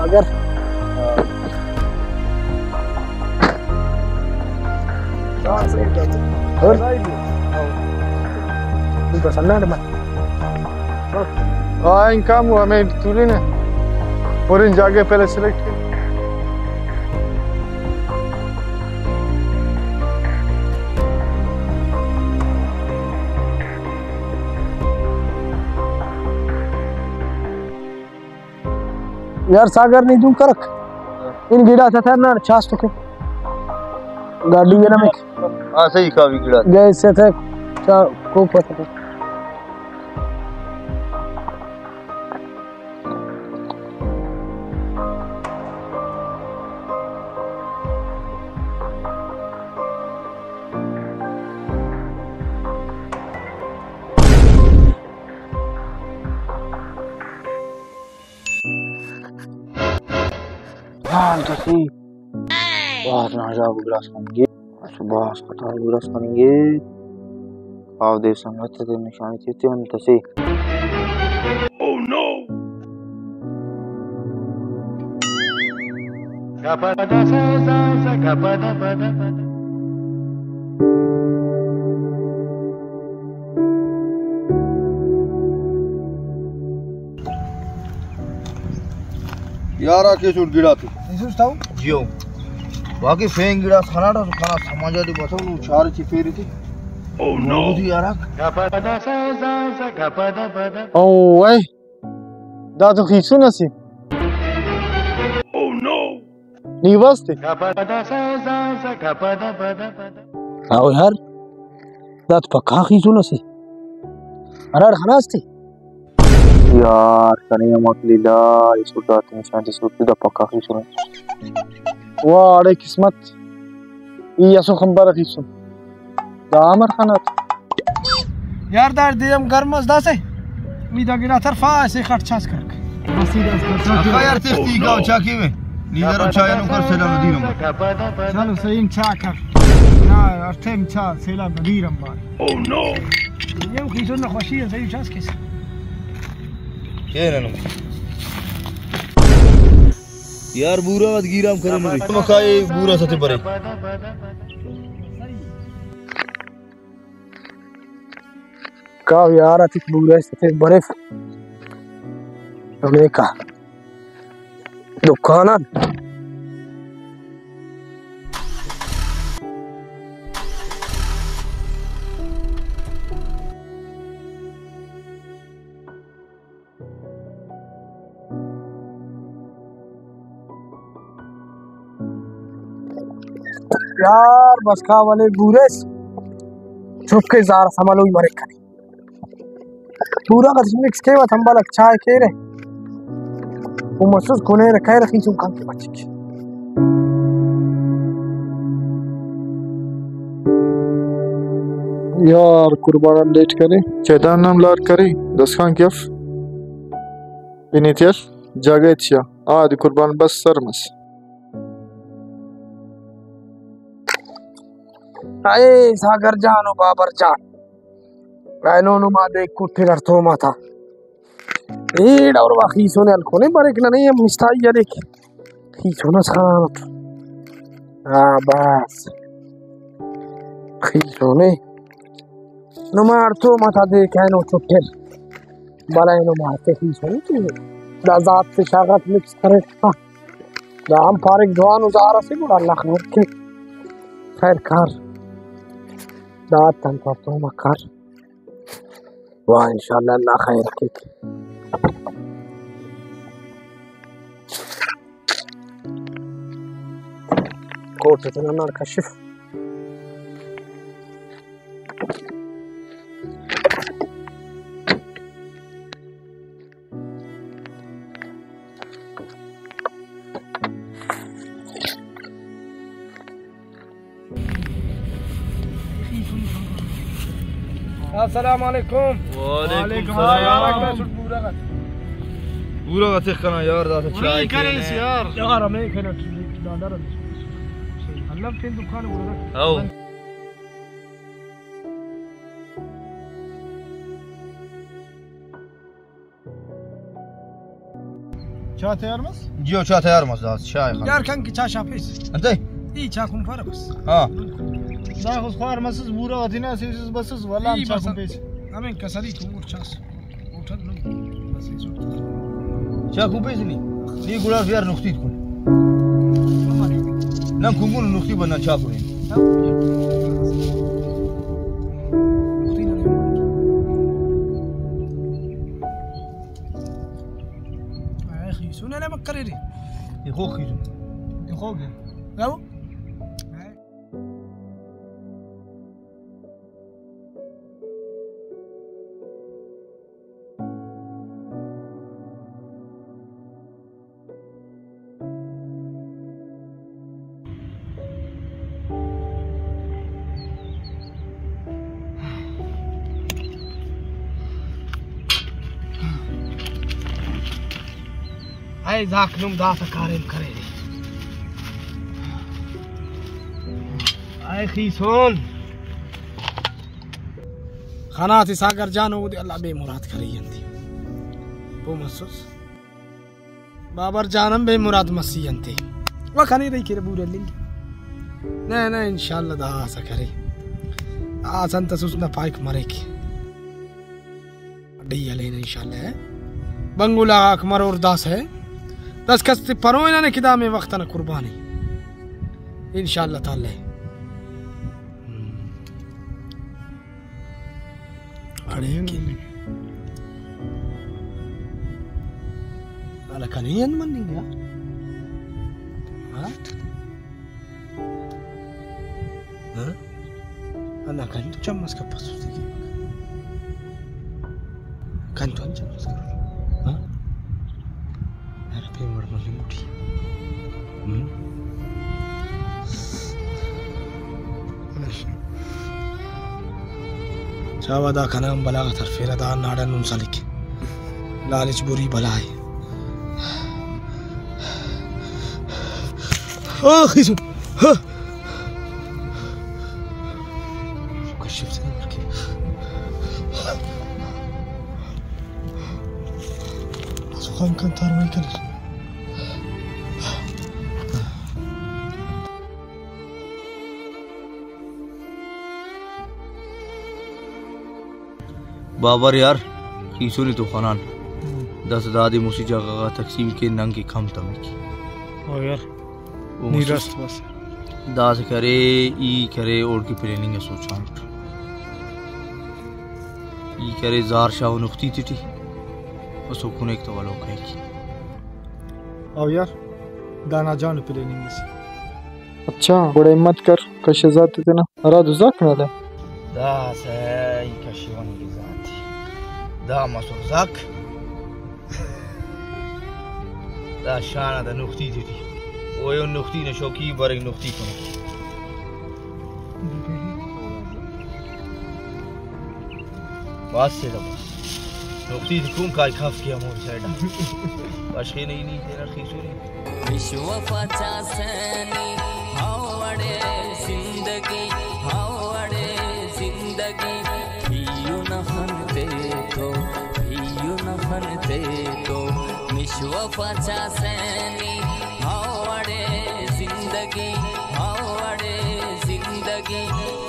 Sagar itu sana depan. In kamu hame tuline और इन जगह पहले सिलेक्ट किया यार सागर नहीं दूं करक इन गिड़ा था ना छास तो के गाड़ी में ना मैं हां सही का भी गिड़ा गए से थे को पता तो सही बहुत ना जाओ गिलास खाएंगे सुबह अस्पताल गिलास खाएंगे आओ दे संगत ते निशानी चेते हम तो सही ओह नो गपदा सा सा गपदा पदा पदा यारा के सुट गिड़ा तू इस ताऊ जियो बाकी फेंग गिड़ा खाना तो खाना समाजा दी बसो नु चार ची फेरी थी ओह नो दी यारा गपदा सा सा गपदा पदा oh wai da to khisu nasi ओह नो ni baste गपदा सा गपदा पदा पदा आओ यार दात पक्का खींचो ना सी अरे हनास्ती यार कने मत लीला इस उठाते हैं शांति से उठा पक्का खींचो वाड़े किस्मत ये सो खंबर खींचो दामर खानात यार दार दियम गर्मस दासे मी दा गिरा तरफा से खट छास करक अखा यार तिफ्ती गाव चाकी में नीदर चाय नु कर सेला मदीरम चलो सही छा कर ना अर्थम छा सेला मदीरम बार ओह नो ये खींचो ना खुशी है सही छास किस केरनो यार बुरा मत गिराम करे नु मकाए बुरा सते परे का यार अति बुरा सते बरे हमें का दुकान यार बस खा वाले बुरे छुप के जार समलो ही मरे खनी पूरा का मिक्स के वत हम बाल अच्छा है के रे वो महसूस कोने रखा रखी सुन काम के बच्चे की यार कुर्बान लेट करे चेतान नाम लार करे 10 खान केफ इनितियर जगह आदि कुर्बान बस सरमस आए सागर जानो बाबर जान रायनो नु मा देख कुठे कर तो माथा ए और वाखी सोने अलकोने बारे कि नहीं हम मिस्ताई या देख खी सोना सामत हां बस खी सोने नु मार तो माथा देख है नो छुट्टे बाला नो मारते खी सोने तू दाजात से शागत मिक्स करे दाम फारिक जवान उजारा से बड़ा अल्लाह खैर के खैर कार दात तन पर तो मकर वाह इंशाल्लाह अल्लाह खैर रखेगा कोट इतना ना कशिफ अस्सलाम वालेकुम वालेकुम सलाम पूरा का खाना यार दा चाय करे यार हमें खाना दादा अल्लाह के दुकान बोल आओ çağ tayar mısın? Diyor çağ tayar mısın? Çay xanım. Yar kanki çay şapes. Ante? İyi çay kum para bas. Ha. Daha koyarmasız buğra atına sessiz basız valla İyi çağ basan. kumpes. Hemen kasari tumur ças. Otel no. Çağ kumpesini. Ni gular fiyar noktit kun. Nan kungun nokti banan çağ kunin. شو انا مكرري يخوخ يجون. Yıkog. لو هاي ذاك نوم ذاك كارم كريري هاي خيسون خناتي ساگر جانو ودي الله بي مراد كرينتي بو مسوس بابر جانم بي مراد مسينتي وكاني ري كير بورلين نا ان شاء الله دا سكري سنت سوسنا بايك مريك دي علينا ان شاء الله بنگولا اکمر اور داس ہے دس کستی پرو انہوں نے کدا میں وقت نہ قربانی انشاءاللہ تعالی على كانين من يا ها انا كنت جمس كبسوتي كنت جمس ها Harapin mo naman limuti. Chawada kanam balaga tarfira da nada nun salik. Lalich buri balai. Oh, khisu. Ha. Kashif se marke. Sokhan kan tarmay kalir. Babar यार कीसो ने तो खनान 10 दादी मुसी जगह तकसीम के नंग के कम तम की O यार नीरस्त बस दास करे ई करे और की प्लानिंग है सोचा ई करे जार शाह नुक्ती थी बस कोने एक तो वालों का की O यार दाना जान प्लानिंग से अच्छा बड़े हिम्मत कर कशे जात इतना अरा दुजाक ना ले दास है ई कशिवन की जाती دا مسوزاك دا شانا دا نقطي دي ويو نقطي نشوكي بارك نقطي كونه بس سيدا بس نقطي تكون كاي خاف كيا مور سيدا باشخي नहीं तेरा खींचूरी विश्व पचासनी हावड़े जिंदगी हियो न हनते तो विश्व पचासनी हावड़े जिंदगी